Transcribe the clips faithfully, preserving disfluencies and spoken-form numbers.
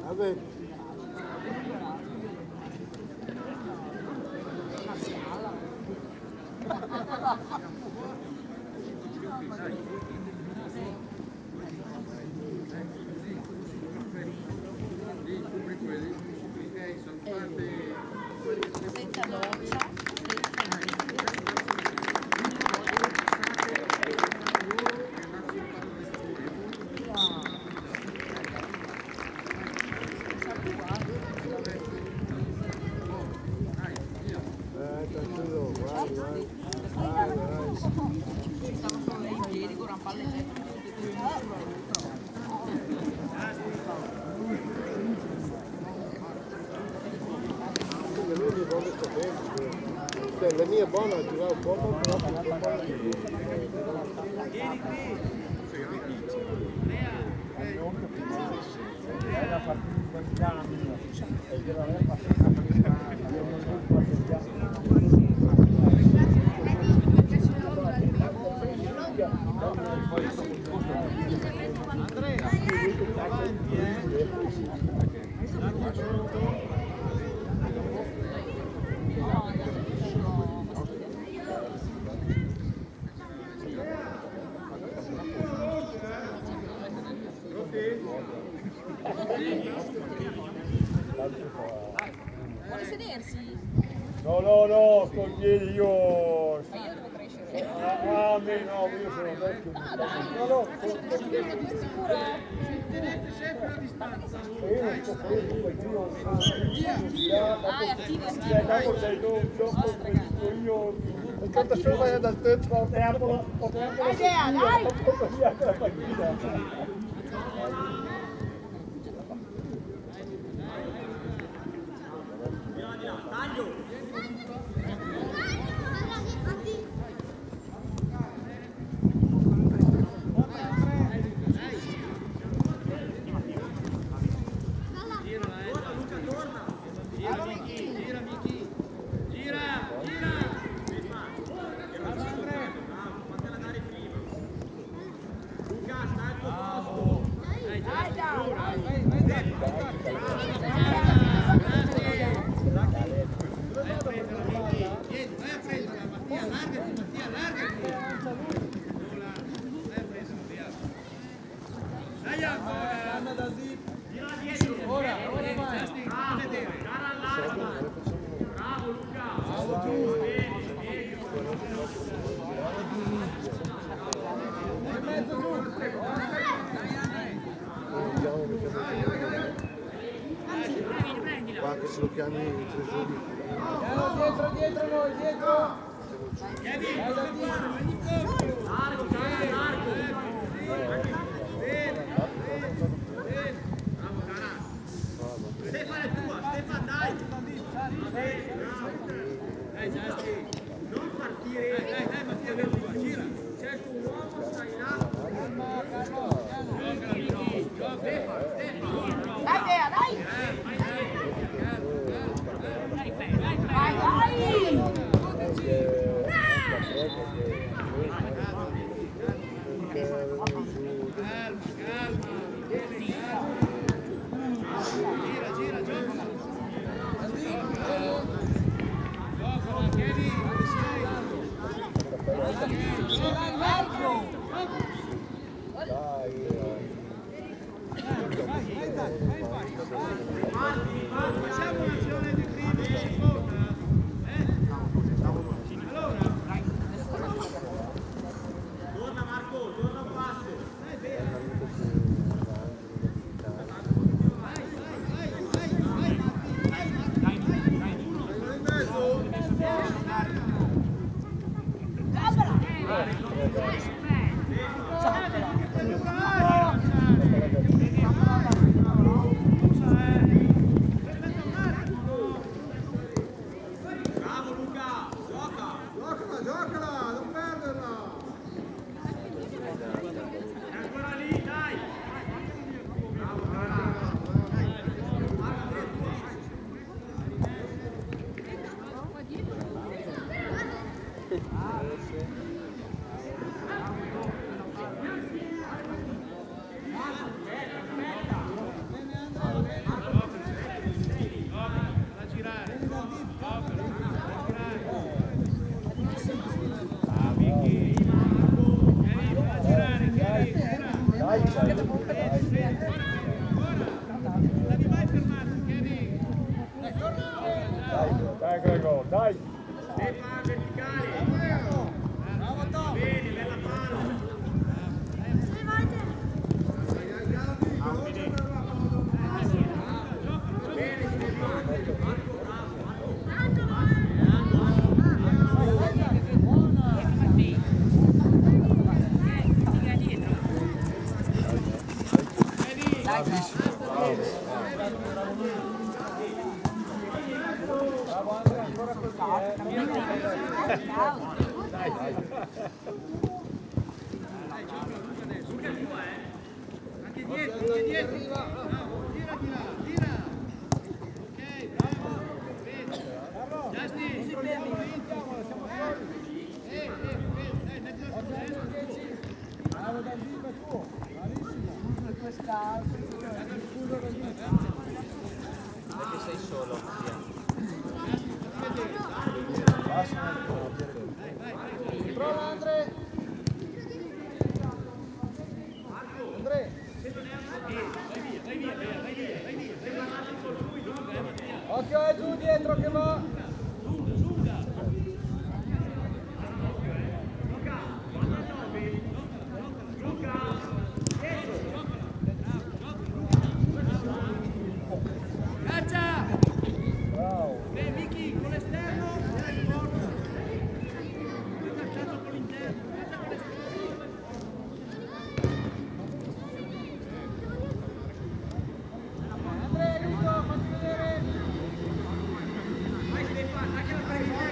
Vabbè. Senza doccia. La mia è buona, ti va un po', però vieni qui! È la partita di Gianni, e gliela aveva passata Andrea, avanti, eh! Vuole sedersi? No, no, no, sto in piedi io. Ma io devo crescere. Ah, a me no, io sono vecchio. Ah, dai. No, no, Sei sicuro? Tenete sempre la distanza. io non sto preso perché io Ah, è attivo, è cioè, attivo. dopo sei tu, dopo dico io. intanto solo vai dal tetro. Potremmo, potremmo. Idea, dai! La partita. Qua che se lo chiami tre giorni. Dietro, dietro noi, dietro! Largo, cara, largo! Bene, bene! Bravo, cara! Stefano è tua, Stefano, dai! Dai, Giasti! Non partire! Dai, dai, Mattia, per tua, gira! C'è il tuo uomo, stai là! Dai, Dea, dai! Vai, vai! Dai! Stefano, verticale! Bravo Tom! Bene, bella palla! Bene, Stefano! Marco, bravo! Bravo Andrea, ancora così, eh! Dai, dai! Luca tua, eh! Anche dietro, anche dietro! Bravo! Tira di là, tira! Ok, bravo! Bene! Justin! Si fermi! Siamo fuori! Eh, eh, dai, mezzo al destro! Bravo da vivo tu! Bravissimo! Questa... Perché sei solo? Prova Andre! Andre! Occhio è giù dietro che va! Caccia! Bravo! Beh, Vicky, con l'esterno, dai il porto. Hai cacciato con l'interno, caccia con l'esterno. Andrea, aiuto, fatti vedere! Vai Stefano, anche la fai te.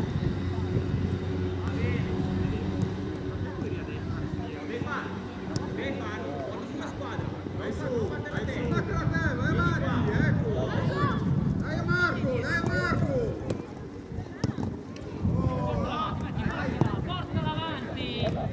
Va bene. Stefano, Stefano, porta sulla squadra. Vai su, vai su. Vai Mari, ecco. Dai Marco, dai Marco. Portala avanti!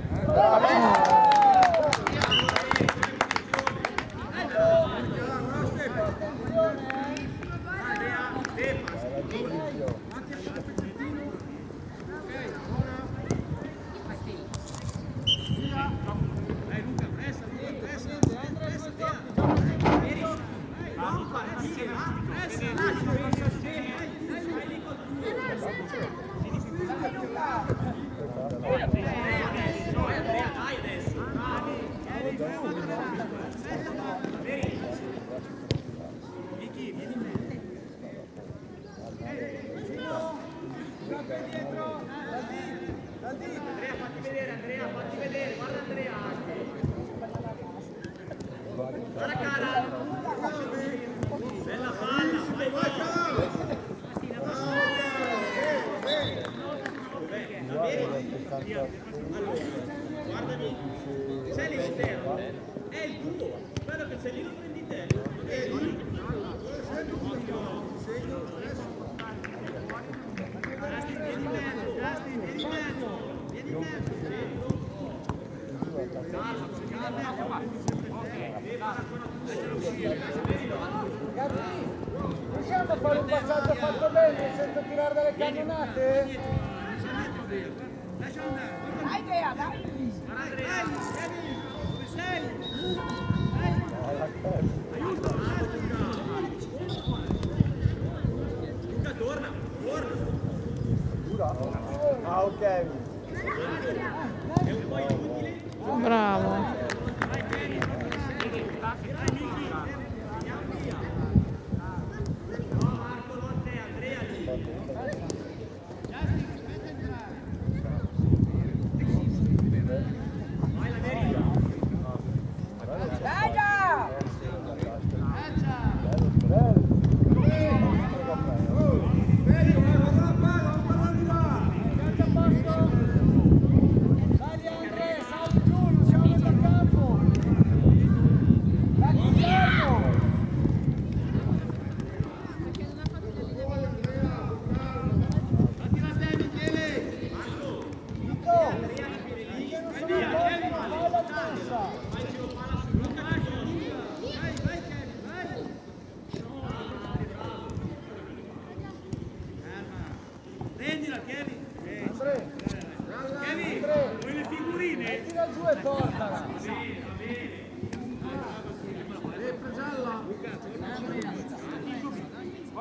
Dai Luca, pressa, Luca, pressa, pressa, via. Non partire, pressa, lascia, vai lì con due. Andrea, dai adesso, bravi. Vicky, vieni in me. Andrea, fatti vedere, Andrea, fatti vedere, guarda Andrea. Guarda cara. Bella palla, vai, vai. Guardami, sei l'esterno, è il tuo, quello che sei lì lo prendi te. Vedi? Justin, vieni in mezzo, Justin, vieni in mezzo, vieni in mezzo. Ragazzi, riusciamo a fare un passaggio fatto bene senza tirare dalle cannonate? Lascia andare, Dai Bea, dai! guarda Andrea, dove sei? Aiuto, Luca, torna, torna. Ah, ok. È un po' inutile. Bravo! Vai Kenny, dai Miki, andiamo via. No Marco, non te, Andrea lì. Justin, aspetta entrare. Vai la verità. Dai già! Caccia. Bello. Vedi, guarda la palla, non parla di là. Caccia a posto.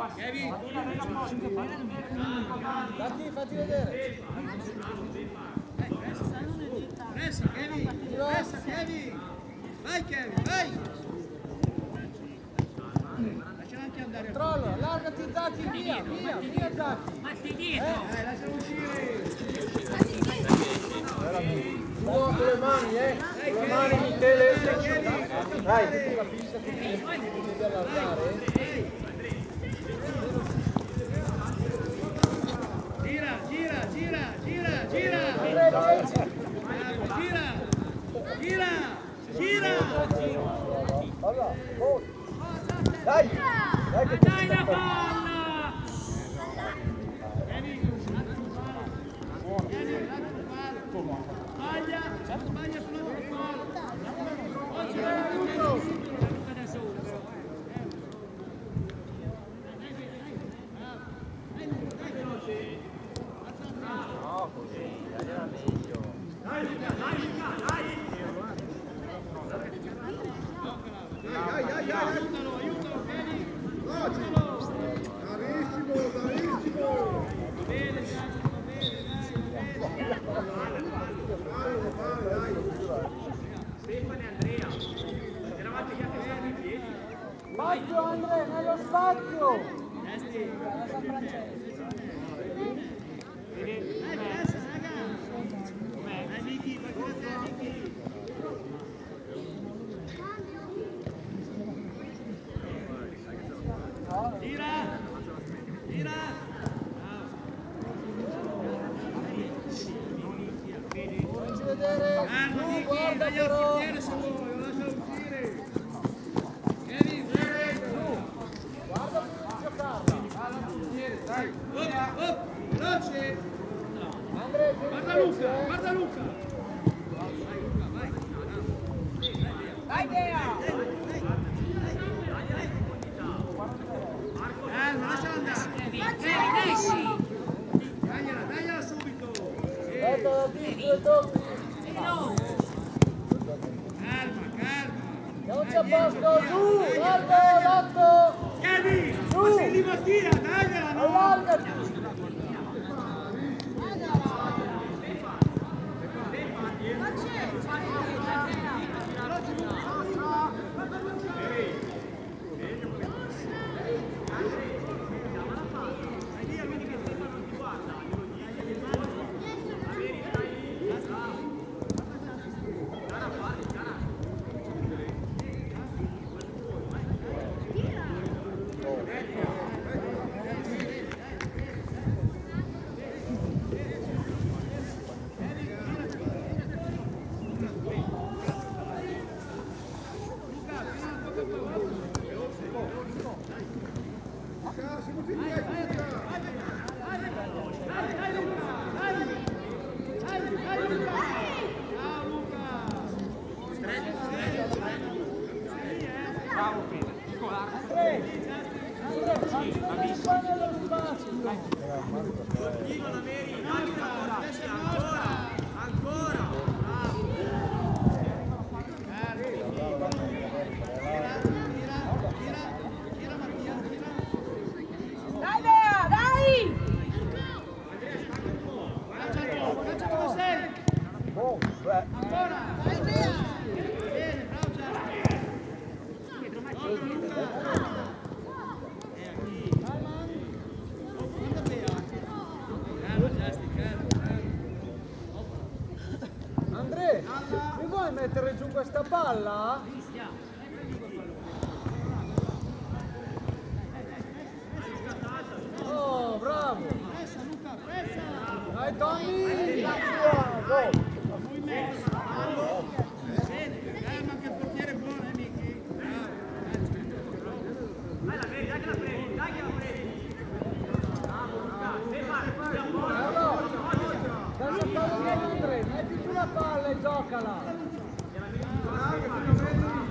Kevin! Datti, fatti vedere. Pressa, Kevin! Pressa, Kevin! Vai, Kevin, vai! Lasciala anche andare. Controllo, allargati Zacchi, via, via, via Zacchi. Matti dietro! Eh, lascialo uscire! Con le mani, eh! Con le mani, Michele! Dai! Devi allargare. Gira, gira, gira, gira, gira! Gira! Gira! Gira! Allora, dai! Dai che ti Dai la palla! Kevin, sbaglia, sbaglia sulla palla. Oggi non aiuto. Da solo. No, così, era meglio. Dai, dai, dai, dai. Dai, dai, dai, aiutalo, aiutalo, Kevin. Aiutalo. Bravissimo, bravissimo! Bene, Giacomo, bene, dai, bene. Stefano e Andrea, eravate già fermi in piedi? Spazio Andrea, nello spazio! Dai, pressa, raga. Dai, Miki, vai con te, Miki. Tira! Tira! Facci vedere! Calma, Tu, Miki, guarda dagli al però! portiere se vuoi, lo lascia uscire. Kevin, Guarda prima di giocarla! dai. Op, op, veloce. Andrea, tieni Guarda il Luca, pezzo, eh. guarda Luca. Vai, Luca, vai. Vai Dea! Calma, lascia andare. Kevin, esci! Dagliela, dagliela subito. Aspetta, da lì, due tocchi! No! Calma, calma. Andiamoci a posto, giù! Largo, l'otto! Kevin, Su. ma sei di mattina, dagliela, no? Allargati! Dai Dea, dai! Caccia dove sei. Oh, beh. Ancora. Dai, Dea. Bene, bravo Gianni. E qui. Guarda Dea. Calma, Gianni, calma, calma. Andrea, mi vuoi mettere giù questa palla? Oh, bravo! Pressa, Luca, pressa. Dai Tommy! Movimento. Bene, calma che il portiere è buono, eh, Miki. Bravo. Dai la prendi, dai che la prendi, dai che la prendi. Bravo Luca, Stefano, Carlo! Adesso fallo bene Andrea, metti giù la palla e giocala! Guarda che fino a me non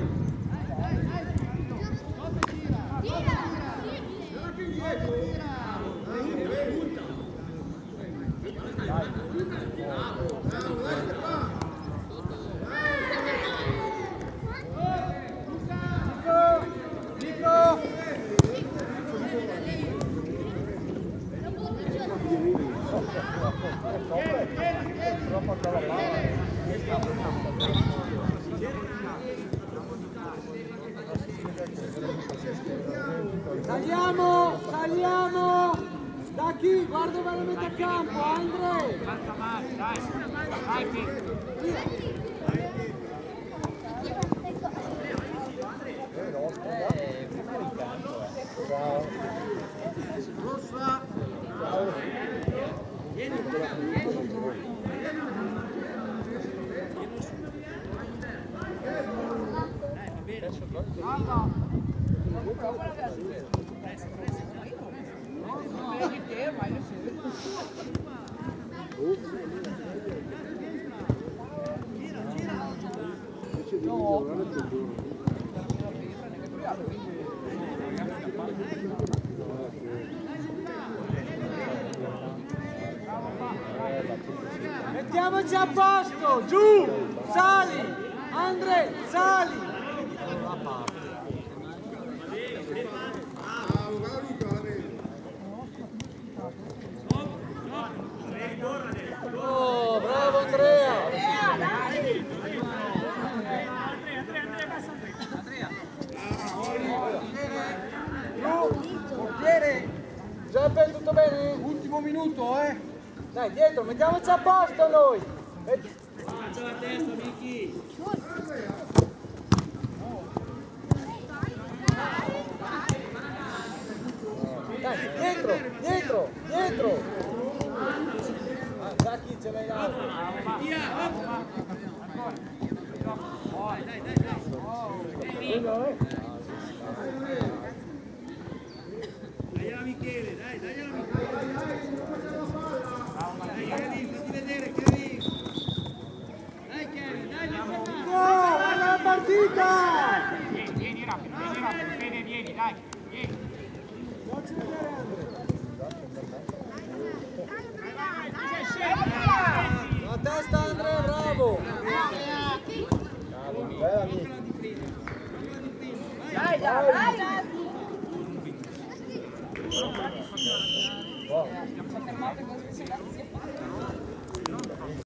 Saliamo, saliamo! Da chi? Guarda dove la metà campo, Andre! Alza male, dai. Dai, che... Rossa. Vieni, vieni. Mettiamoci a posto, giù, sali, Andre, sali. Oh, bravo Andrea. Portiere, Giuseppe, tutto bene? Ultimo minuto, eh. Dai, dietro, mettiamoci a posto noi. Alza la testa, Miki. Dai, dietro, dietro, dietro. Ah, da chi ce l'hai là? Via, hop. Dai, dai, dai, dai. Dai alla Michele, dai, dai alla Michele. Dai, Kevin, fatti vedere, Kevin. Dai, Kevin, dai, dai, No, guarda la partita! Vieni, vieni rapido, vieni rapido. Vieni, vieni, dai. Vieni. Facci vedere Andre. La testa Andrea, bravo! Bella mia. Dai, dai, dai! Buono.